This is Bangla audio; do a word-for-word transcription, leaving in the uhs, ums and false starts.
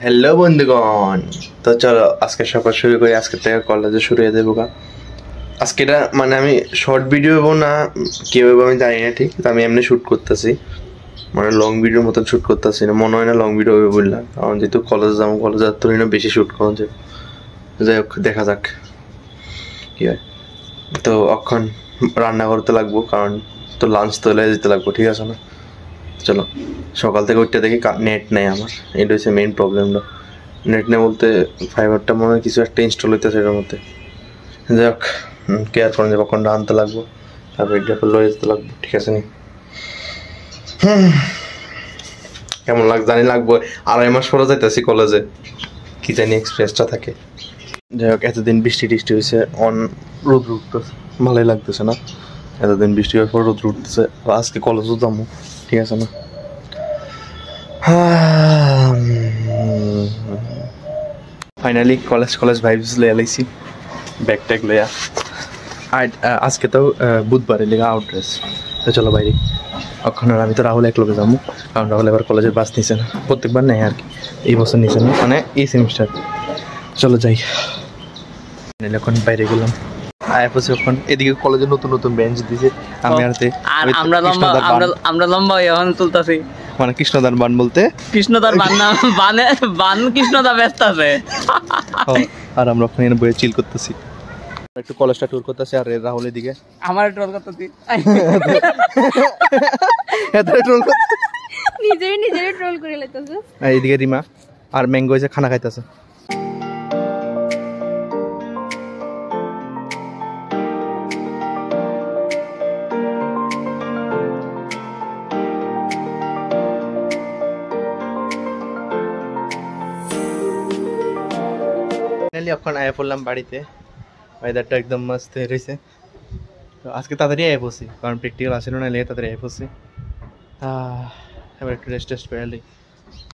হ্যালো বন্ধুগণ, তো চলো আজকে সকাল শুরু করি। আজকে থেকে কলেজে শুরু হয়ে দেবো গা। আজকে এটা মানে আমি শর্ট ভিডিও হবো না কেউ আমি জানি না ঠিক, তো আমি এমনি শ্যুট করতেছি, মানে লং ভিডিওর মতন শ্যুট করতেছি না, মনে হয় না লং ভিডিও হবে বললাম, কারণ যেহেতু কলেজে যাবো, কলেজে আর তোর বেশি শ্যুট করা যায়। যাই হোক, দেখা যাক কী হয়। তো এখন রান্না করতে লাগবো, কারণ তো লাঞ্চ তো লেগে যেতে লাগবো, ঠিক আছে না? চলো, সকাল থেকে উঠতে দেখি নেট নেই আমার, এটা হচ্ছে মেইন প্রবলেমটা। নেট নেই বলতে ফাইবারটা মনে হয় কিছু একটা ইনস্টল হইতেছে এটার মধ্যে। যাই হোক, কেয়ার করেন যে কখন আনতে লাগবো, তারপর এটা লয়ে যেতে লাগবো, ঠিক আছে নি? কেমন লাগ জানি লাগবো, আড়াই মাস পরে যাইতেছি কলেজে, কি জানি এক্সপিরিয়েন্সটা থাকে। যাই হোক, এতদিন বৃষ্টি টিষ্টি হয়েছে, অন রোদ উঠতেছে, ভালোই লাগতেছে না? এতদিন বৃষ্টি হওয়ার পর রোদ উঠতেছে, আজকে কলেজও যাবো, ঠিক আছে না? ফাইনালি কলেজ কলেজ ভাইবস লয়ে লাইছি, ব্যাগ ট্যাগ লইয়া। আর আজকে তো বুধবারে লেগে আউট ড্রেস। তো চলো বাইরে, এখন আর আমি তো রাহুল এক লোকে যাবো, কারণ রাহুল এবার কলেজের বাস নিছে না, প্রত্যেকবার নেয় আর কি, এই বছর নিছে না, মানে এই সেমিস্টার। চলো যাই, এখন বাইরে গেলাম। আয় পড়ছে এখন, এদিকে কলেজে নতুন নতুন বেঞ্চ দিছে, আমি আর আমরা লম্বা আমরা আমরা লম্বা এখন তুলতাছি, মানে কৃষ্ণদান বান বলতে কৃষ্ণদার বান না, বানে বান কৃষ্ণদা ব্যস্ত আছে, আর আমরা ওখানে বসে চিল করতেছি, একটু কলেজটা ট্যুর করতেছি। আর রাহুল এদিকে আমার ট্রোল করতেছি, নিজেই নিজেই ট্রোল করে লাইতাছে। এইদিকে রিমা আর ম্যাঙ্গো এসে খানা খাইতেছে। এখন আয়া পড়লাম বাড়িতে, ওয়েদারটা একদম মস্ত রয়েছে। তো আজকে তাড়াতাড়ি আয়া পড়ছি, কারণ প্র্যাকটিক্যাল আসলে না, লেগে তাড়াতাড়ি আয়া পড়ছি। এবার একটু রেস্ট টেস্ট করে